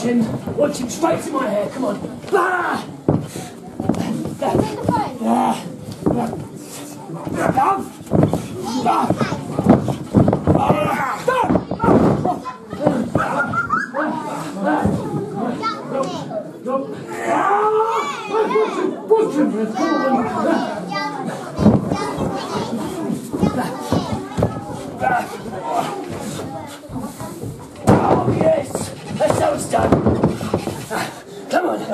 Watch him straight in my hair. Come on. Bah! Oh yes, that's how it's done. Come on.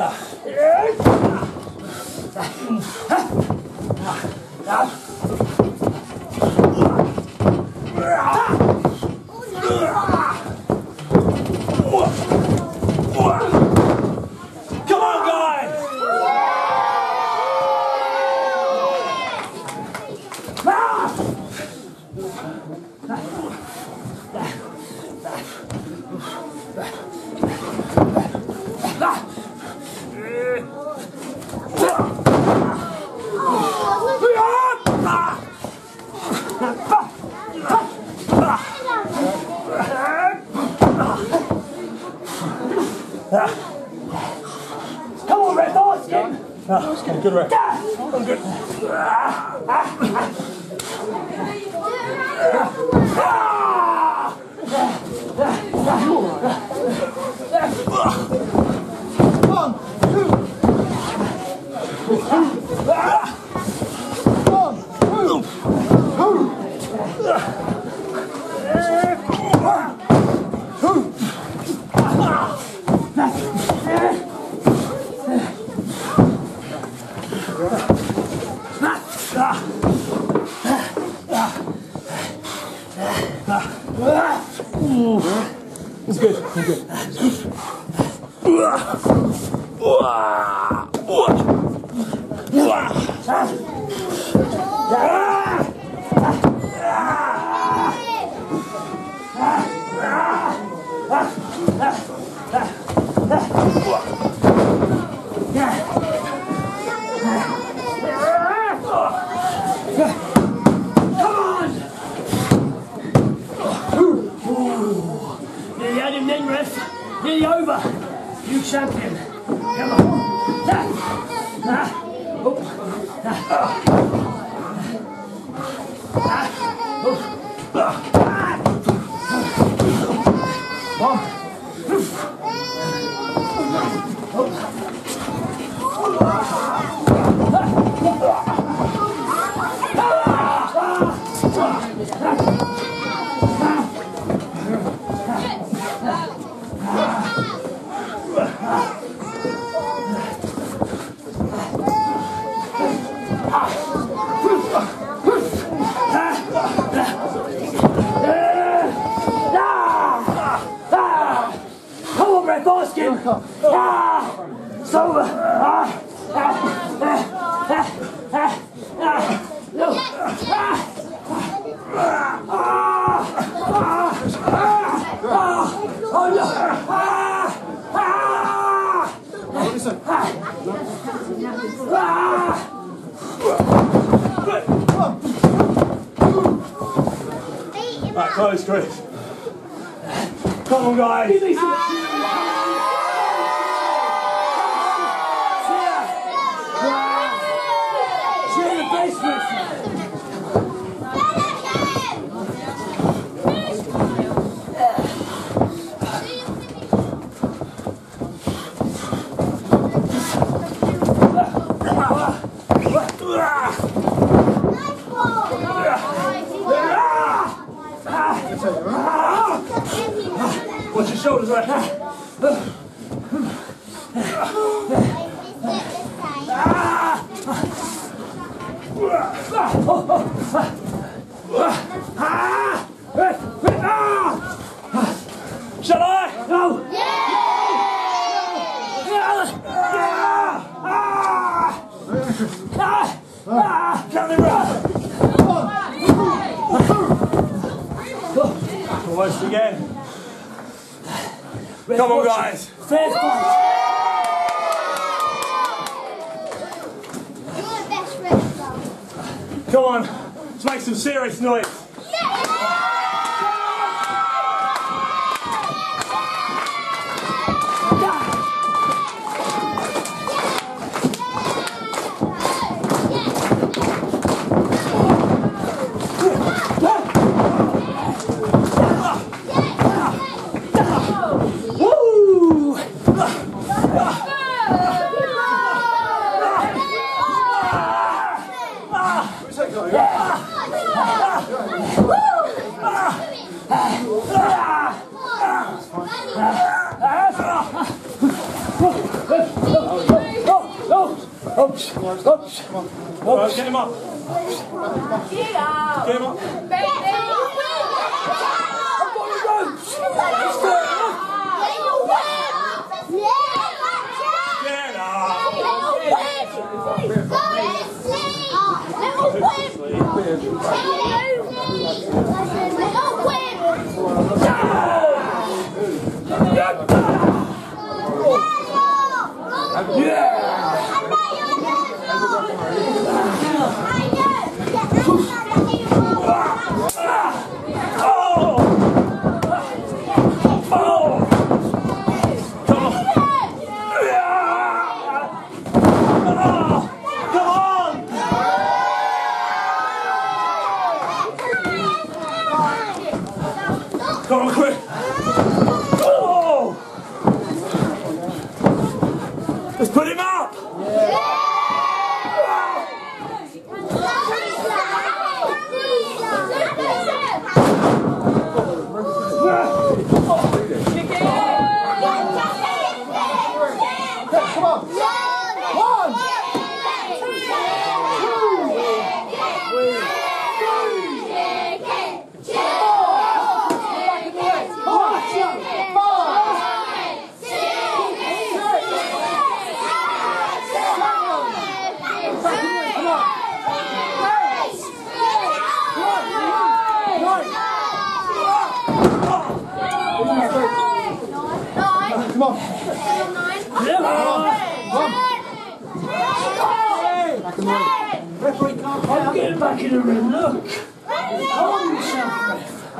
Come on, guys! Come on, Red Basket! Good, Red. I'm good. It's good. I'm good. Nearly had him then, ref. Nearly over. You champion. Come on. Come on, Red Basket. It's over. Right, close, Chris. Come on, guys. Share the basement. Watch your shoulders, right? Shall I? No. Almost again. Come on, guys. Fair fight. Come on. Let's make some serious noise. Come Get him up. Get him up. Come on, Chris. Oh! Let's put him up. I'm getting back in the ring, look! Calm yourself, ref.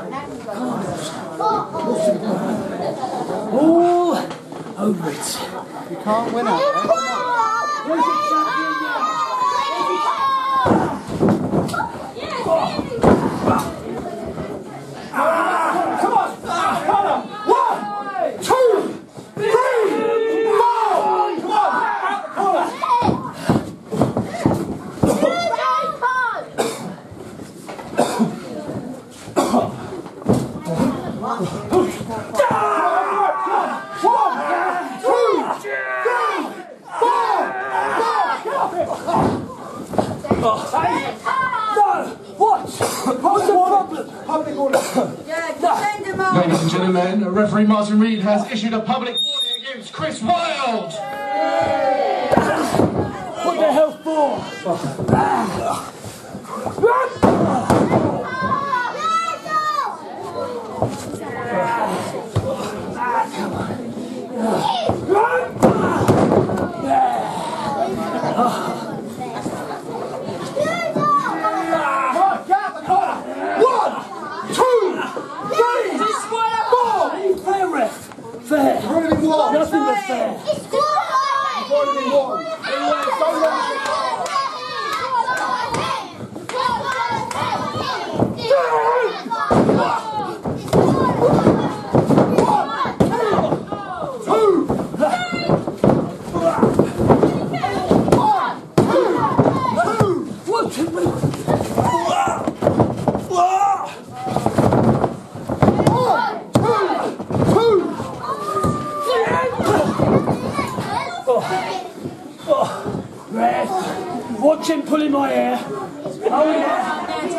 All over it. You can't win it. Where's the champion now? Come on! Connor! 1, 2, 3, 4! Come on! Connor! Ladies and gentlemen, referee Martin Reed has issued a public warning against Chris Wyld. What the hell for? Fair. Nothing but fair. It's good. Watch him pulling my hair. Oh yeah.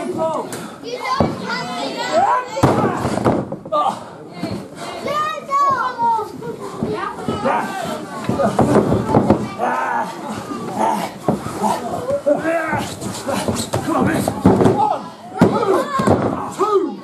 Come on, miss. 1, 2.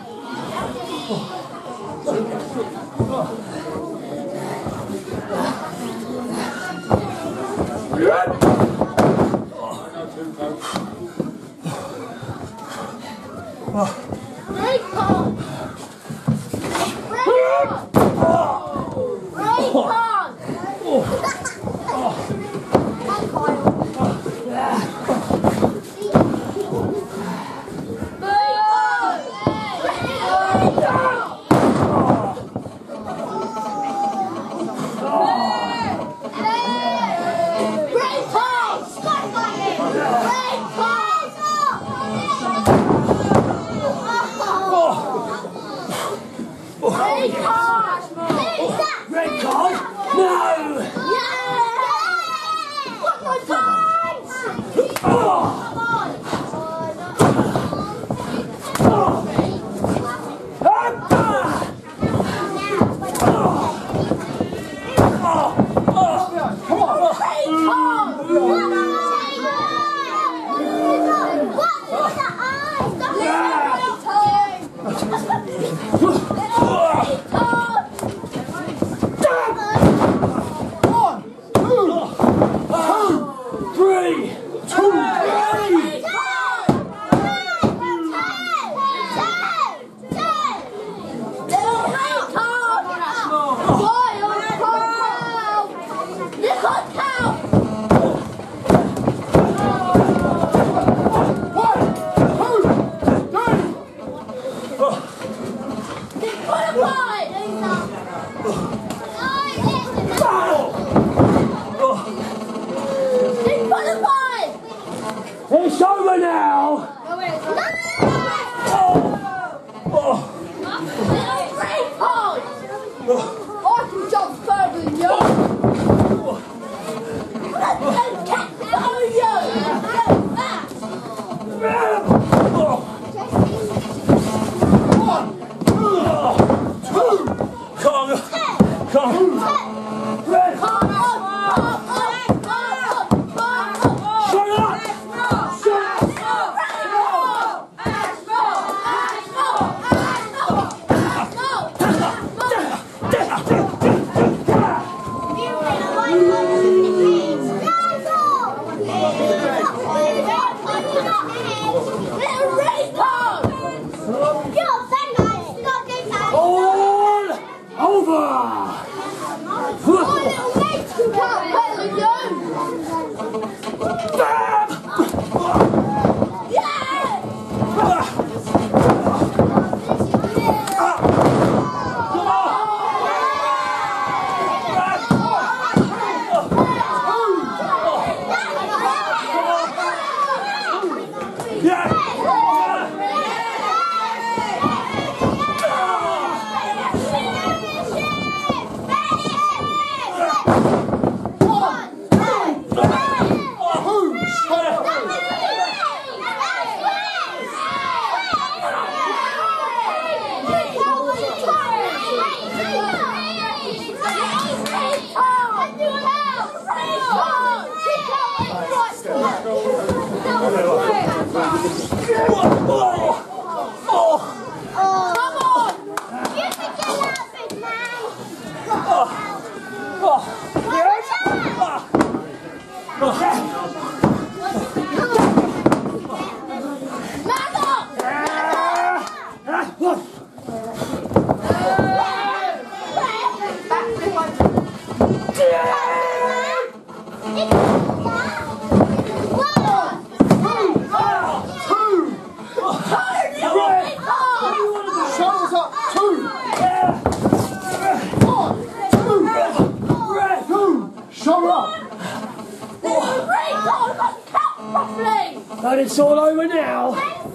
Well, it's all over now.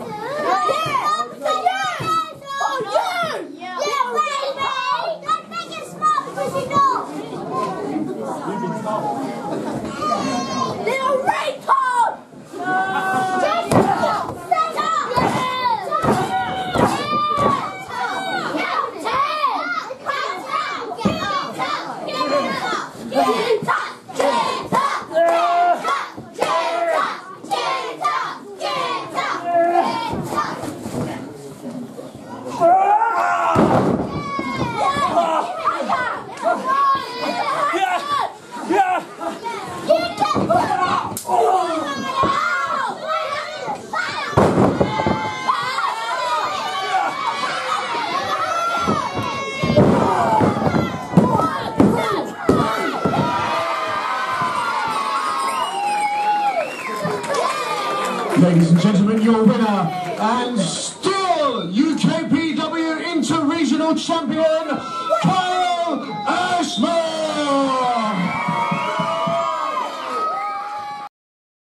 Little retard! Ladies and gentlemen, your winner and still UKPW Inter-Regional Champion, Kyle Ashmore!